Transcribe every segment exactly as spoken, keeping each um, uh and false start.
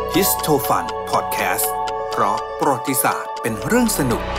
ฮิสโทฟันพอดแคสต์เพราะประวัติศาสตร์เป็นเรื่องสนุก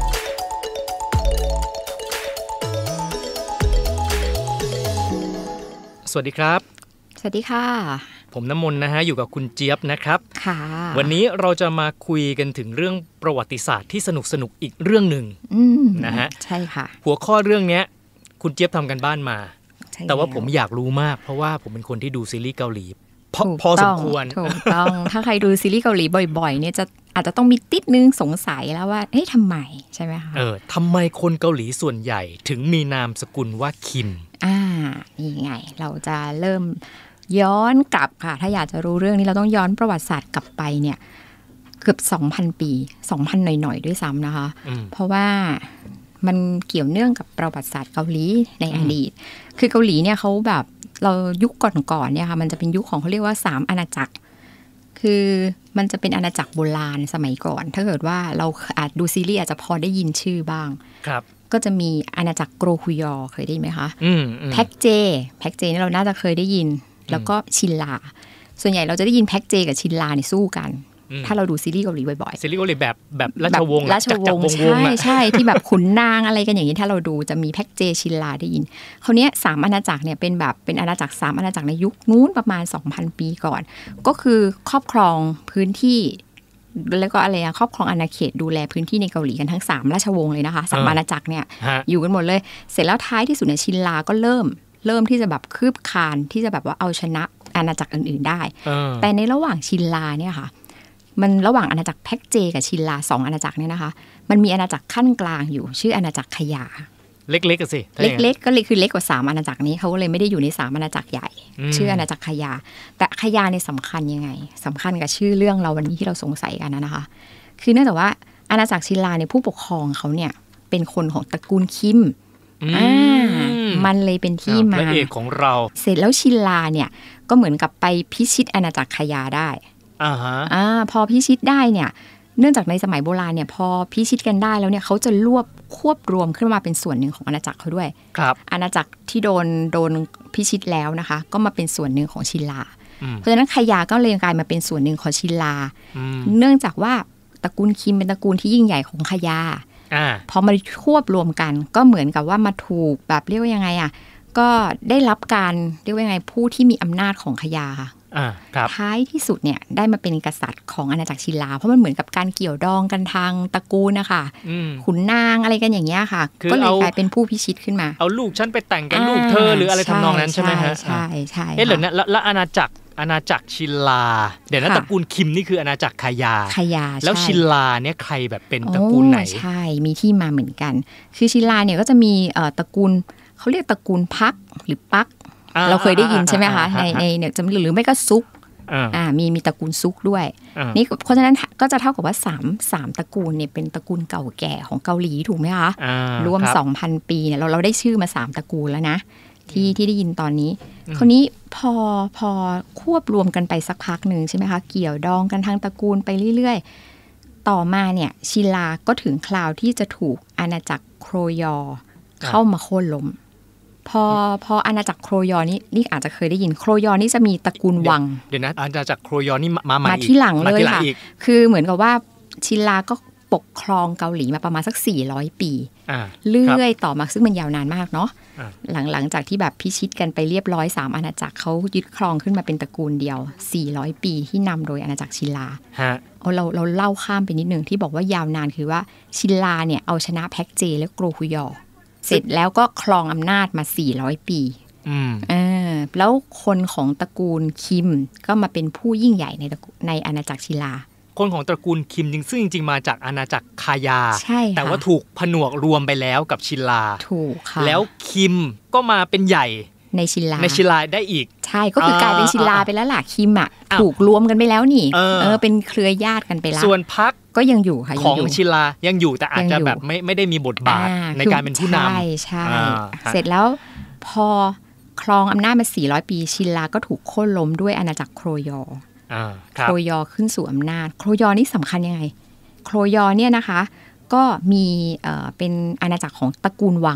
สวัสดีครับสวัสดีค่ะผมน้ำมนต์นะฮะอยู่กับคุณเจี๊ยบนะครับค่ะวันนี้เราจะมาคุยกันถึงเรื่องประวัติศาสตร์ที่สนุกสนุกอีกเรื่องหนึ่งนะฮะใช่ค่ะหัวข้อเรื่องนี้คุณเจี๊ยบทำกันบ้านมาแต่ว่าผมอยากรู้มากเพราะว่าผมเป็นคนที่ดูซีรีส์เกาหลีพอพอสมควรถูกต้องถ้าใครดูซีรีส์เกาหลีบ่อยๆเนี่ยจะอาจจะต้องมีติดนึงสงสัยแล้วว่าเฮ้ยทำไมใช่ไหมคะเออทำไมคนเกาหลีส่วนใหญ่ถึงมีนามสกุลว่าคิมอ่านี่ไงเราจะเริ่มย้อนกลับค่ะถ้าอยากจะรู้เรื่องนี้เราต้องย้อนประวัติศาสตร์กลับไปเนี่ยเกือบ สองพัน ปี สองพัน หน่อยๆด้วยซ้ำนะคะเพราะว่ามันเกี่ยวเนื่องกับประวัติศาสตร์เกาหลีในอดีตคือเกาหลีเนี่ยเขาแบบเรายุคก่อนๆเนี่ยค่ะมันจะเป็นยุคของเขาเรียกว่าสามอาณาจักรคือมันจะเป็นอาณาจักรโบราณสมัยก่อนถ้าเกิดว่าเราอาจดูซีรีส์อาจจะพอได้ยินชื่อบ้างครับก็จะมีอาณาจักรโกรฮุยอเคยได้ยินไหมคะแพ็กเจแพ็กเจนี่เราน่าจะเคยได้ยินแล้วก็ชินลาส่วนใหญ่เราจะได้ยินแพ็กเจกับชินลาเนี่ยสู้กันถ้าเราดูซีรีส์เกาหลีบ่อยๆซีรีส์เกาหลีแบบแบบราชวงศ์ราชวงศ์ใช่ใช่ที่แบบขุนนางอะไรกันอย่างนี้ถ้าเราดูจะมีแพ็กเจชินลาได้ยินคราวนี้สามอาณาจักรเนี่ยเป็นแบบเป็นอาณาจักรสามอาณาจักรในยุคนู้นประมาณ สองพัน ปีก่อนก็คือครอบครองพื้นที่แล้วก็อะไรอะครอบครองอาณาเขตดูแลพื้นที่ในเกาหลีกันทั้งสามราชวงศ์เลยนะคะสามอาณาจักรเนี่ยอยู่กันหมดเลยเสร็จแล้วท้ายที่สุดเนี่ยชินลาก็เริ่มเริ่มที่จะแบบคืบคานที่จะแบบว่าเอาชนะอาณาจักรอื่นๆได้แต่ในระหว่างชินลาเนี่ยค่ะมันระหว่างอาณาจักรแพ็กเจกับชินลาสองอาณาจักรเนี่ยนะคะมันมีอาณาจักรขั้นกลางอยู่ชื่ออาณาจักรขยาเล็กๆกันสิเล็กๆก็เลยคือเล็กกว่าสามอาณาจักรนี้เขาก็เลยไม่ได้อยู่ในสามอาณาจักรใหญ่ชื่ออาณาจักรขยาแต่ขยาเนี่ยสำคัญยังไงสำคัญกับชื่อเรื่องเราวันนี้ที่เราสงสัยกันนะคะคือเนื่องจากว่าอาณาจักรชินลาเนี่ยผู้ปกครองเขาเนี่ยเป็นคนของตระกูลคิมอ่ามันเลยเป็นที่มาพระเอกของเราเสร็จแล้วชินลาเนี่ยก็เหมือนกับไปพิชิตอาณาจักรขยาได้อ่าฮะอ่าพอพิชิตได้เนี่ยเนื่องจากในสมัยโบราณเนี่ยพอพิชิตกันได้แล้วเนี่ยเขาจะรวบควบรวมขึ้นมาเป็นส่วนหนึ่งของอาณาจักรเขาด้วยครับอาณาจักรที่โดนโดนพิชิตแล้วนะคะก็มาเป็นส่วนหนึ่งของชินลาเพราะฉะนั้นขยาก็เลยกลายมาเป็นส่วนหนึ่งของชินลาเนื่องจากว่าตระกูลคิมเป็นตระกูลที่ยิ่งใหญ่ของขยาพอมาควบรวมกันก็เหมือนกับว่ามาถูกแบบเรียกว่ายังไงอ่ะก็ได้รับการเรียกว่ายังไงผู้ที่มีอำนาจของขยาท้ายที่สุดเนี่ยได้มาเป็นกษัตริย์ของอาณาจักรชินลาเพราะมันเหมือนกับการเกี่ยวดองกันทางตระกูลนะคะขุนนางอะไรกันอย่างเงี้ยค่ะก็เลยกลายเป็นผู้พิชิตขึ้นมาเอาลูกฉันไปแต่งกับลูกเธอหรืออะไรทำนองนั้นใช่ไหมฮะใช่ใช่เอ๊ะเหรอเนี่ยแล้วอาณาจักรอาณาจักรชินลาเดี๋ยวนะตระกูลคิมนี่คืออาณาจักรขยาขยาแล้วชินลาเนี่ยใครแบบเป็นตระกูลไหนใช่มีที่มาเหมือนกันคือชินลาเนี่ยก็จะมีตระกูลเขาเรียกตระกูลพักหรือปักเราเคยได้ยินใช่ไหมคะในในเนี่ยจะหรือไม่ก็ซุกอ่ามีมีตระกูลซุกด้วยนี่เพราะฉะนั้นก็จะเท่ากับว่าสาม สามตระกูลเนี่ยเป็นตระกูลเก่าแก่ของเกาหลีถูกไหมคะรวม สองพัน ปีเนี่ยเราเราได้ชื่อมาสามตระกูลแล้วนะที่ที่ได้ยินตอนนี้คราวนี้พอพอควบรวมกันไปสักพักหนึ่งใช่ไหมคะเกี่ยวดองกันทางตระกูลไปเรื่อยๆต่อมาเนี่ยชินลาก็ถึงคราวที่จะถูกอาณาจักรโครยอเข้ามาโค่นล้มพอพออาณาจักรโครยอนี่นี่อาจจะเคยได้ยินโครยอนี่จะมีตระกูลวังเดี๋ยวนะอาณาจักรโครยอนี่มามาที่หลังเลยค่ะคือเหมือนกับว่าชินลาก็ปกครองเกาหลีมาประมาณสักสี่ร้อยปีเรื่อยต่อมาซึ่งมันยาวนานมากเนาะหลังหลังจากที่แบบพิชิตกันไปเรียบร้อยสามอาณาจักรเขายึดครองขึ้นมาเป็นตระกูลเดียวสี่ร้อยปีที่นำโดยอาณาจักรชินลาเอาเราเราเล่าข้ามไปนิดนึงที่บอกว่ายาวนานคือว่าชินลาเนี่ยเอาชนะแพ็กเจและโกรฮุยอเสร็จแล้วก็ครองอำนาจมาสี่ร้อยปีอ่าแล้วคนของตระกูลคิมก็มาเป็นผู้ยิ่งใหญ่ในในอาณาจักรชินลาคนของตระกูลคิมจริงซึ่งจริงๆมาจากอาณาจักรคายาใช่แต่ว่าถูกผนวกรวมไปแล้วกับชินลาถูกค่ะแล้วคิมก็มาเป็นใหญ่ในชินลาในชินลาได้อีกใช่ก็คือกลายเป็นชินลาไปแล้วล่ะคิมอ่ะถูกรวมกันไปแล้วนี่เออเป็นเครือญาติกันไปแล้วส่วนพรรคก็ยังอยู่ค่ะของชินลายังอยู่แต่อาจจะแบบไม่ไม่ได้มีบทบาทในการเป็นผู้นำใช่ใช่เสร็จแล้วพอครองอำนาจมาสี่ร้อยปีชินลาก็ถูกโค่นล้มด้วยอาณาจักรโครยอโครยอขึ้นสู่อำนาจโครยอนี่สำคัญยังไงโครยอเนี่ยนะคะก็มีเอ่อเป็นอาณาจักรของตระกูลวัง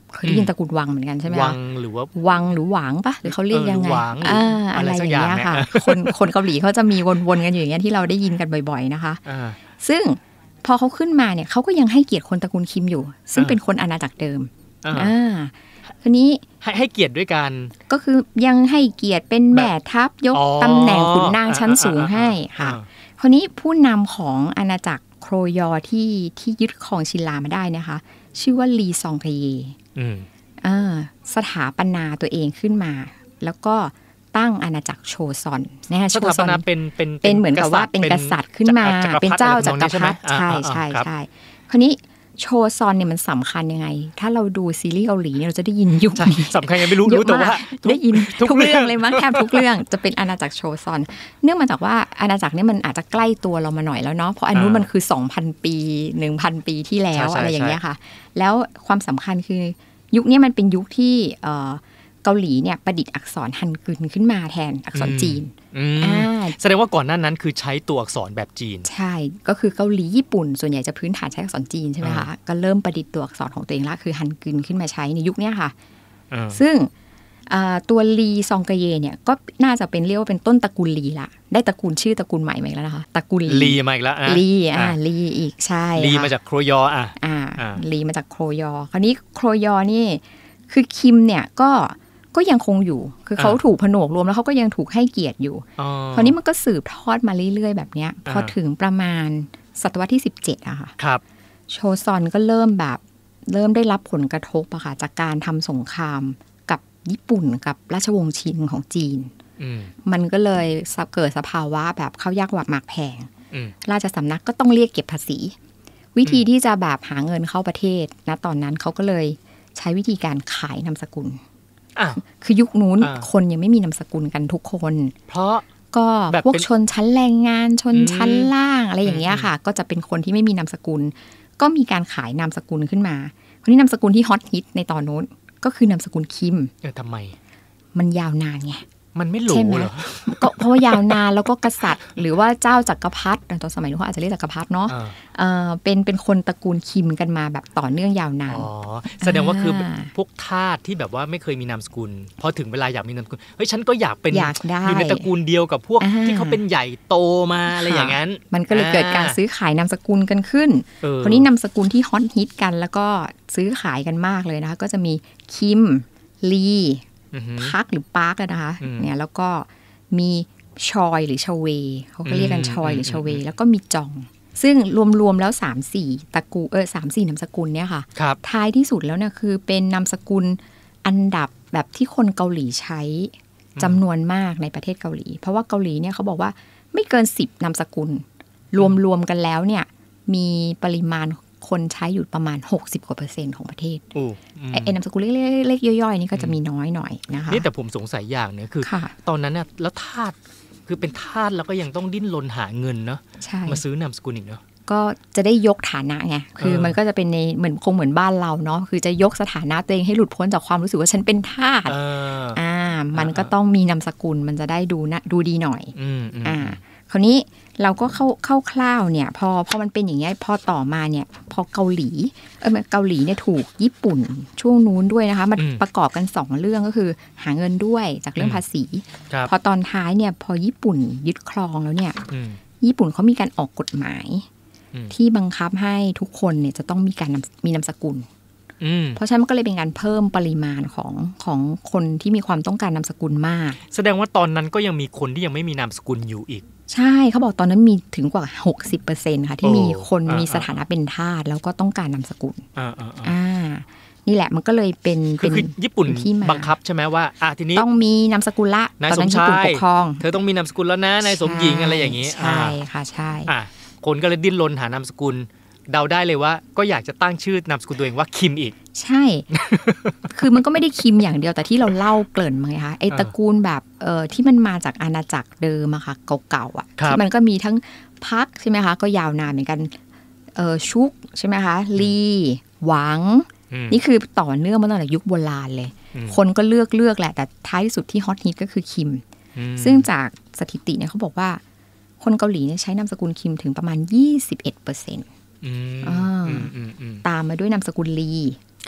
เคยได้ยินตระกูลวังเหมือนกันใช่ไหมคะวังหรือว่าวังหรือหวางปะหรือเขาเรียกยังไงอ่าอะไรอย่างเงี้ยค่ะคนคนเกาหลีเขาจะมีวนๆกันอยู่อย่างเงี้ยที่เราได้ยินกันบ่อยๆนะคะซึ่งพอเขาขึ้นมาเนี่ยเขาก็ยังให้เกียรติคนตระกูลคิมอยู่ซึ่งเป็นคนอาณาจักรเดิมอ่าทีนี้ให้ให้เกียรติด้วยกันก็คือยังให้เกียรติเป็นแม่ทัพยกตำแหน่งขุนนางชั้นสูงให้ค่ะคราวนี้ผู้นำของอาณาจักรโครยอที่ที่ยึดครองชินลามาได้นะคะชื่อว่าลีซองเกเยสถาปนาตัวเองขึ้นมาแล้วก็ตั้งอาณาจักรโชซอนนะสถาปนาเป็นเป็นเป็นเหมือนกับว่าเป็นกษัตริย์ขึ้นมาเป็นเจ้าจักรพรรดิใช่ใช่ใช่คราวนี้โชซอนเนี่ยมันสำคัญยังไงถ้าเราดูซีรีส์เกาหลีเนี่ยเราจะได้ยินยุคนี้สำคัญยังไม่รู้รู้แต่ว่าได้ยินทุกเรื่องเลยมั้งแทบทุกเรื่องจะเป็นอาณาจักรโชซอนเนื่องมาจากว่าอาณาจักรเนี่ยมันอาจจะใกล้ตัวเรามาหน่อยแล้วเนาะเพราะอันนู้นมันคือ สองพัน ปี หนึ่งพัน ปีที่แล้วอะไรอย่างเงี้ยค่ะแล้วความสำคัญคือยุคนี้มันเป็นยุคที่เกาหลีเนี่ยประดิษฐ์อักษรฮันกึนขึ้นมาแทนอักษรจีนแสดงว่าก่อนหน้านั้นคือใช้ตัวอักษรแบบจีนใช่ก็คือเกาหลีญี่ปุ่นส่วนใหญ่จะพื้นฐานใช้อักษรจีนใช่ไหมคะก็เริ่มประดิษฐ์ตัวอักษรของตัวเองละคือฮันกึนขึ้นมาใช้ในยุคนี้ค่ะซึ่งตัวลีซองเกเยเนี่ยก็น่าจะเป็นเรียกว่าเป็นต้นตระกูลลีละได้ตระกูลชื่อตระกูลใหม่มาอีกแล้วนะคะตระกูลลีมาอีกแล้วลีอ่าลีอีกใช่ลีมาจากโครยออ่ะอ่าลีมาจากโครยอคราวนี้โครยอนี่คือคิมเนี่ยก็ก็ยังคงอยู่คือเขาถูกผนวกรวมแล้วเขาก็ยังถูกให้เกียรติอยู่คราวนี้มันก็สืบทอดมาเรื่อยๆแบบเนี้ยพอถึงประมาณศตวรรษที่สิบเจ็ดอะค่ะครับโชซอนก็เริ่มแบบเริ่มได้รับผลกระทบอะค่ะจากการทำสงครามกับญี่ปุ่นกับราชวงศ์ชินของจีนมันก็เลยเกิดสภาวะแบบข้าวยากหมากแพงราชสำนักก็ต้องเรียกเก็บภาษีวิธีที่จะแบบหาเงินเข้าประเทศนะตอนนั้นเขาก็เลยใช้วิธีการขายนามสกุลคือยุคนู้นคนยังไม่มีนามสกุลกันทุกคนเพราะก็พวกชนชั้นแรงงานชนชั้นล่างอะไรอย่างเงี้ยค่ะก็จะเป็นคนที่ไม่มีนามสกุลก็มีการขายนามสกุลขึ้นมาคนนี้นามสกุลที่ฮอตฮิตในตอนโน้นก็คือนามสกุลคิมเออทำไมมันยาวนานไงมันไม่หรูเหรอก็เพราะว่ายาวนานแล้วก็กษัตริย์หรือว่าเจ้าจักรพรรดิตอนสมัยนู้นเขาอาจจะเรียกจักรพรรดิเนาะเออเป็นเป็นคนตระกูลคิมกันมาแบบต่อเนื่องยาวนานอ๋อแสดงว่าคือพวกทาสที่แบบว่าไม่เคยมีนามสกุลพอถึงเวลาอยากมีนามสกุลเฮ้ยฉันก็อยากเป็นอยู่ในตระกูลเดียวกับพวกที่เขาเป็นใหญ่โตมาอะไรอย่างนั้นมันก็เลยเกิดการซื้อขายนามสกุลกันขึ้นคนนี้นามสกุลที่ฮอตฮิตกันแล้วก็ซื้อขายกันมากเลยนะคะก็จะมีคิมลีพักหรือปาร์กนะคะเนี่ยแล้วก็มีชอยหรือชเวเขาก็เรียกกันชอยหรือชเวแล้วก็มีจองซึ่งรวมๆแล้ว สามสี่ ตระกูลเออ สามสี่ นามสกุลเนี่ยค่ะท้ายที่สุดแล้วเนี่ยคือเป็นนามสกุลอันดับแบบที่คนเกาหลีใช้จำนวนมากในประเทศเกาหลีเพราะว่าเกาหลีเนี่ยเขาบอกว่าไม่เกินสิบนามสกุลรวมๆกันแล้วเนี่ยมีปริมาณคนใช้อยู่ประมาณหกสิบกว่าเปอร์เซ็นต์ของประเทศไอ้นามสกุลเล็กๆย่อยๆนี่ก็จะมีน้อยหน่อยนะคะนี่แต่ผมสงสัยอย่างนึงคือตอนนั้นเนี่ยแล้วทาสคือเป็นทาสแล้วก็ยังต้องดิ้นรนหาเงินเนาะมาซื้อนามสกุลอีกเนาะก็จะได้ยกฐานะไงคือมันก็จะเป็นในเหมือนคงเหมือนบ้านเราเนาะคือจะยกสถานะตัวเองให้หลุดพ้นจากความรู้สึกว่าฉันเป็นทาสอ่ามันก็ต้องมีนามสกุลมันจะได้ดูนะดูดีหน่อยอ่าคราวนี้เราก็เข้าเข้าคร่าวเนี่ยพอพอมันเป็นอย่างเงี้ยพอต่อมาเนี่ยพอเกาหลีเออเกาหลีเนี่ยถูกญี่ปุ่นช่วงนู้นด้วยนะคะมันประกอบกันสองเรื่องก็คือหาเงินด้วยจากเรื่องภาษีพอตอนท้ายเนี่ยพอญี่ปุ่นยึดครองแล้วเนี่ยญี่ปุ่นเขามีการออกกฎหมายที่บังคับให้ทุกคนเนี่ยจะต้องมีการมีนามสกุลเพราะฉะนั้นมันก็เลยเป็นการเพิ่มปริมาณของของคนที่มีความต้องการนามสกุลมากแสดงว่าตอนนั้นก็ยังมีคนที่ยังไม่มีนามสกุลอยู่อีกใช่เขาบอกตอนนั้นมีถึงกว่า หกสิบเปอร์เซ็นต์ ค่ะที่มีคนมีสถานะเป็นทาสแล้วก็ต้องการนามสกุลอ่านี่แหละมันก็เลยเป็นคือญี่ปุ่นบังคับใช่ไหมว่าอ่ะทีนี้ต้องมีนามสกุลละตอนนั้นญี่ปุ่นปกครองเธอต้องมีนามสกุลแล้วนะนายสมหญิงอะไรอย่างนี้ใช่ค่ะใช่อ่ะคนก็เลยดิ้นรนหานามสกุลเดาได้เลยว่าก็อยากจะตั้งชื่อนามสกุลตัวเองว่าคิมอีกใช่ คือมันก็ไม่ได้คิมอย่างเดียวแต่ที่เราเล่าเกริ่นมาไงคะไอ้ตระกูลแบบเอ่อที่มันมาจากอาณาจักรเดิมอะค่ะเก่าๆอะที่มันก็มีทั้งพักใช่ไหมคะก็ยาวนานเหมือนกันเออชุกใช่ไหมคะลีหวังนี่คือต่อเนื่องมาตั้งแต่ยุคโบราณเลยคนก็เลือกเลือกแหละแต่ท้ายที่สุดที่ฮอตฮิตก็คือคิมซึ่งจากสถิติเนี่ยเขาบอกว่าคนเกาหลีเนี่ยใช้นามสกุลคิมถึงประมาณ ยี่สิบเอ็ดเปอร์เซ็นต์ ตามมาด้วยนามสกุลลีครับ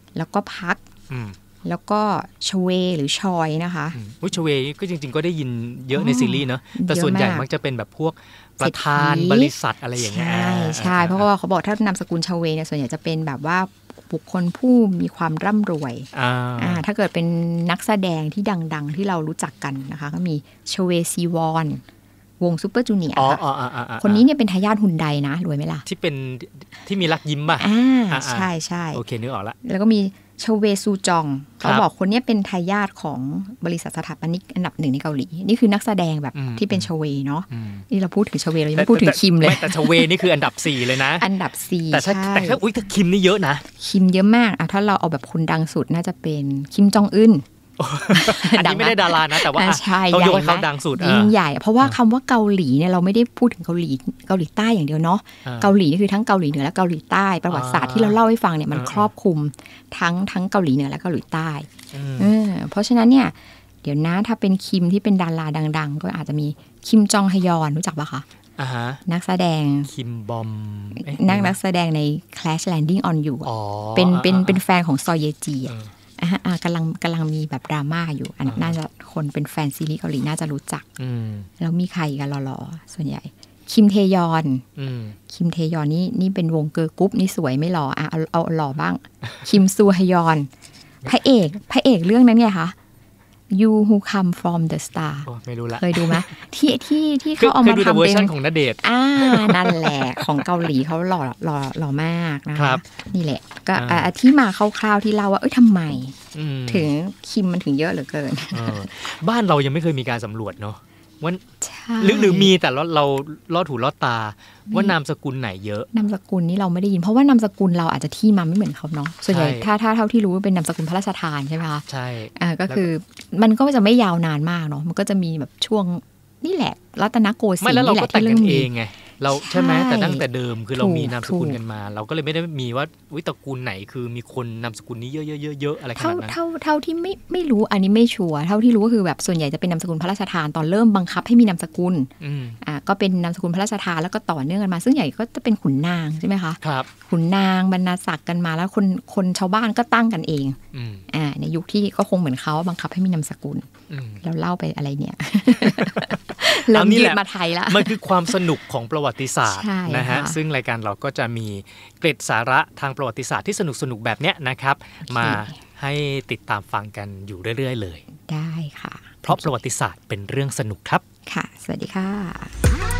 แล้วก็พักแล้วก็ชเวหรือชอยนะคะอุ้ยชเวก็จริงๆก็ได้ยินเยอะในซีรีส์เนอะแต่ส่วนใหญ่มักจะเป็นแบบพวกประธานบริษัทอะไรอย่างเงี้ยใช่ใช่เพราะว่าเขาบอกถ้านามสกุลชเวเนี่ยส่วนใหญ่จะเป็นแบบว่าบุคคลผู้มีความร่ำรวยอ่าถ้าเกิดเป็นนักแสดงที่ดังๆที่เรารู้จักกันนะคะก็มีชเวซีวอนวงซูเปอร์จูเนียร์ค่ะคนนี้เนี่ยเป็นทายาทฮุนไดนะรวยไหมล่ะที่เป็นที่มีรักยิ้มป่ะอ่าใช่ใช่โอเคนึกออกละแล้วก็มีชเวซูจองเขาบอกคนนี้เป็นทายาทของบริษัทสถาปนิกอันดับหนึ่งในเกาหลีนี่คือนักแสดงแบบที่เป็นชเวเนาะนี่เราพูดถึงชเวเรายังไม่พูดถึงคิมเลยแต่ชเวนี่คืออันดับสี่เลยนะอันดับสี่แต่ถ้าแต่ถ้าอุ้ยถ้าคิมนี่เยอะนะคิมเยอะมากอ่ะถ้าเราเอาแบบคนดังสุดน่าจะเป็นคิมจองอึนอันนี้ไม่ได้ดารานะแต่ว่าต้องยกให้เขาดังสุดยิ่งใหญ่เพราะว่าคำว่าเกาหลีเนี่ยเราไม่ได้พูดถึงเกาหลีเกาหลีใต้อย่างเดียวเนาะเกาหลีนี่คือทั้งเกาหลีเหนือและเกาหลีใต้ประวัติศาสตร์ที่เราเล่าให้ฟังเนี่ยมันครอบคลุมทั้งทั้งเกาหลีเหนือและเกาหลีใต้เพราะฉะนั้นเนี่ยเดี๋ยวนะถ้าเป็นคิมที่เป็นดาราดังๆก็อาจจะมีคิมจองฮยอนรู้จักปะคะนักแสดงคิมบอมนักนักแสดงใน Crash Landing on You เป็นเป็นเป็นแฟนของซอเยจีอ่ากำลังกำลังมีแบบดราม่าอยู่อันน่าจะคนเป็นแฟนซีรีส์เกาหลีน่าจะรู้จักแล้วมีใครกันหล่อๆส่วนใหญ่คิมเทยอนคิมเทยอนนี่นี่เป็นวงเกิร์ลกรุ๊ปนี่สวยไม่หล่ออ่ะเอาเอาหล่อบ้างคิมซูฮยอนพระเอกพระเอกเรื่องนั้นไงคะ You Who Come From the Star ไม่รู้ละเคยดูไหมที่ที่ที่เขาเอามาทำเป็นเวอร์ชันของณเดชน์อ่านั่นแหละของเกาหลีเขาหล่อหล่อหล่อมากนะคะนี่แหละก็ที่มาคร่าวๆที่เล่าว่าเอ้ยทำไมถึงคิมมันถึงเยอะเหลือเกินบ้านเรายังไม่เคยมีการสำรวจเนาะว่าหรือหรือมีแต่เราเราลอดหูลอดตาว่านามสกุลไหนเยอะนามสกุลนี่เราไม่ได้ยินเพราะว่านามสกุลเราอาจจะที่มาไม่เหมือนเขาเนาะส่วนใหญ่ถ้าถ้าเท่าที่รู้เป็นนามสกุลพระราชทานใช่ไหมคะใช่อ่าก็คือมันก็จะไม่ยาวนานมากเนาะมันก็จะมีแบบช่วงนี่แหละรัตนโกสินทร์นี่แหละที่เรื่องเองไงเราใช่ไหมแต่ตั้งแต่เดิมคือเรามีนามสกุลกันมาเราก็เลยไม่ได้มีว่าวิตระกูลไหนคือมีคนนามสกุลนี้เยอะๆๆอะไรขนาดนั้นเท่าเท่าที่ไม่ไม่รู้อันนี้ไม่ชัวร์เท่าที่รู้ก็คือแบบส่วนใหญ่จะเป็นนามสกุลพระราชทานตอนเริ่มบังคับให้มีนามสกุลอ่าก็เป็นนามสกุลพระราชทานแล้วก็ต่อเนื่องกันมาซึ่งใหญ่ก็จะเป็นขุนนางใช่ไหมคะครับขุนนางบรรณาศักดิ์กันมาแล้วคนคนชาวบ้านก็ตั้งกันเองอ่าในยุคที่ก็คงเหมือนเขาบังคับให้มีนามสกุลแล้วเล่าไปอะไรเนี่ยแล้วนี่แหละมันคือความสนุกของประวัติศาสตร์นะฮะซึ่งรายการเราก็จะมีเกร็ดสาระทางประวัติศาสตร์ที่สนุกสนุกแบบเนี้ยนะครับมาให้ติดตามฟังกันอยู่เรื่อยๆเลยได้ค่ะเพราะประวัติศาสตร์เป็นเรื่องสนุกครับค่ะสวัสดีค่ะ